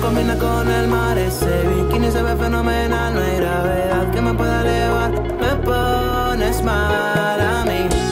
combina con el mar. Ese bikini se ve fenomenal. No hay gravedad que me pueda elevar. Me pones mal a mí.